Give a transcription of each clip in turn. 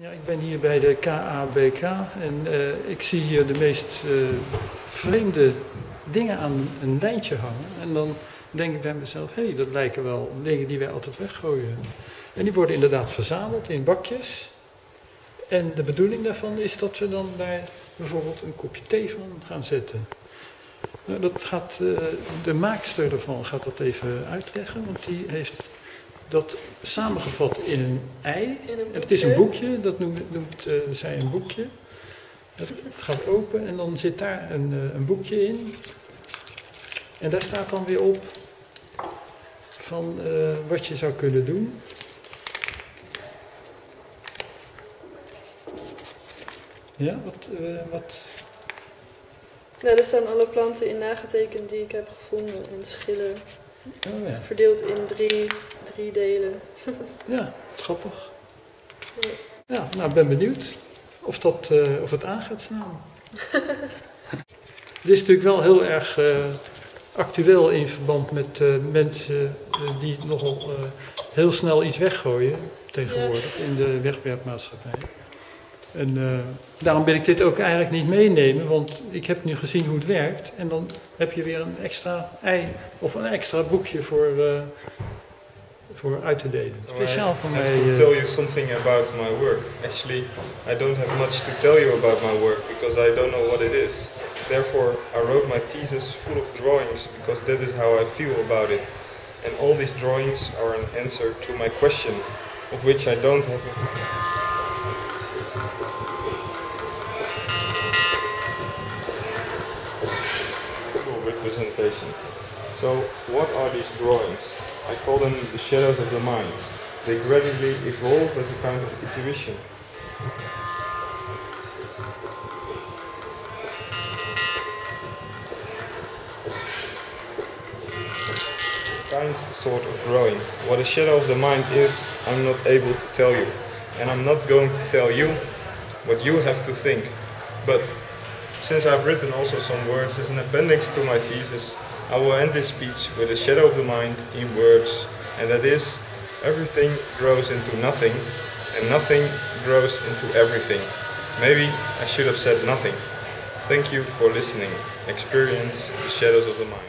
Ja, ik ben hier bij de KABK en ik zie hier de meest vreemde dingen aan een lijntje hangen. En dan denk ik bij mezelf, hé, dat lijken wel dingen die wij altijd weggooien. En die worden inderdaad verzameld in bakjes. En de bedoeling daarvan is dat we dan daar bijvoorbeeld een kopje thee van gaan zetten. Nou, dat gaat, de maakster ervan gaat dat even uitleggen, want die heeft dat samengevat in een ei. Het is een boekje, dat noemt zij een boekje. Het gaat open en dan zit daar een boekje in. En daar staat dan weer op van wat je zou kunnen doen. Ja, wat? Nou, er staan alle planten in nagetekend die ik heb gevonden en schillen. Oh, ja. Verdeeld in drie delen. Ja, grappig. Ja, nou, ik ben benieuwd of het aan gaat slaan. Het is natuurlijk wel heel erg actueel in verband met mensen die nogal heel snel iets weggooien tegenwoordig in de wegwerpmaatschappij. En daarom ben ik dit ook eigenlijk niet meenemen, want ik heb nu gezien hoe het werkt. En dan heb je weer een extra ei of een extra boekje voor uit te delen. Speciaal voor mij. I have to tell you something about my work. Actually, I don't have much to tell you about my work because I don't know what it is. Therefore, I wrote my thesis full of drawings because that is how I feel about it. And all these drawings are an answer to my question, of which I don't have a representation. So, what are these drawings? I call them the shadows of the mind. They gradually evolve as a kind of intuition. Sort of growing. What a shadow of the mind is, I'm not able to tell you. And I'm not going to tell you what you have to think. But since I've written also some words as an appendix to my thesis, I will end this speech with a shadow of the mind in words, and that is, everything grows into nothing, and nothing grows into everything. Maybe I should have said nothing. Thank you for listening. Experience the shadows of the mind.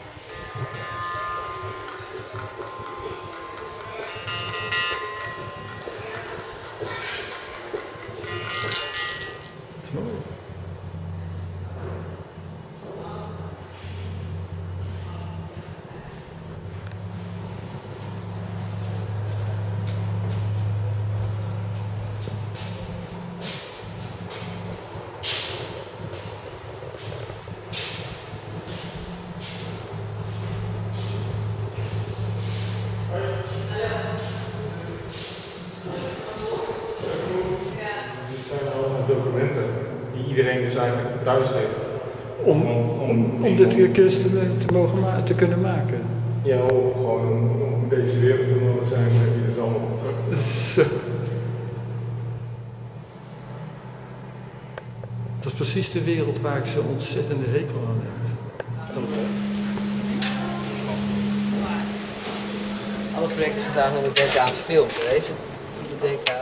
Documenten die iedereen dus eigenlijk thuis heeft. Om dit kunst te kunnen maken. Ja, om deze wereld te mogen zijn, heb je dus allemaal contact. Dat is precies de wereld waar ik zo'n ontzettende hekel aan heb. Alle projecten vandaag nog denken aan film, deze denken aan...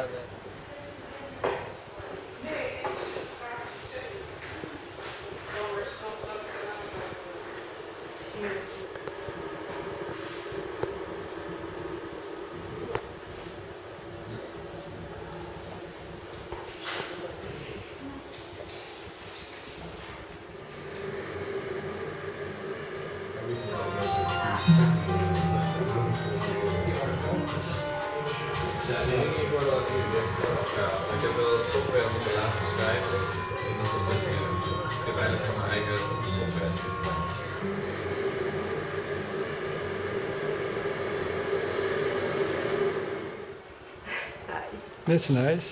Ik heb wel software moeten laten schrijven en dat is best meer. Ik heb eigenlijk van mijn eigen software. That's nice.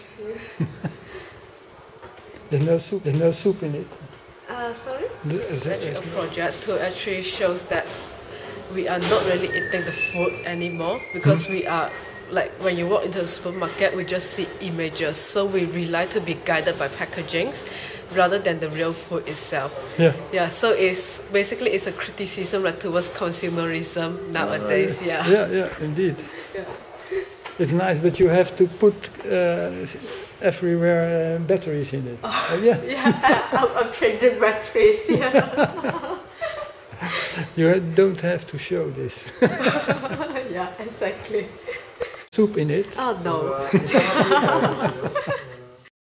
There's no soup in it. Sorry? It's actually a project to actually shows that we are not really eating the food anymore because we are like when you walk into the supermarket we just see images, so we rely to be guided by packagings rather than the real food itself. Yeah, so it's basically it's a criticism like towards consumerism nowadays. Yeah, indeed. Yeah. It's nice, but you have to put everywhere batteries in it. Yeah. Yeah, I'm changing batteries. Yeah. You don't have to show this. Yeah, exactly. Soup in it. Oh no. So,